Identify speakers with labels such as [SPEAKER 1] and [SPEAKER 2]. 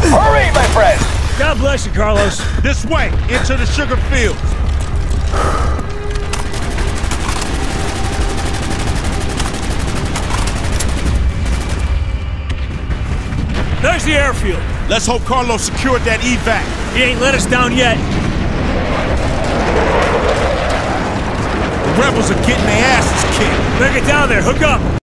[SPEAKER 1] Hurry, my friend!
[SPEAKER 2] God bless you, Carlos.
[SPEAKER 3] This way, into the sugar fields.
[SPEAKER 2] There's the airfield.
[SPEAKER 3] Let's hope Carlos secured that evac.
[SPEAKER 2] He ain't let us down yet.
[SPEAKER 3] The rebels are getting their asses kicked.
[SPEAKER 2] Better get down there. Hook up.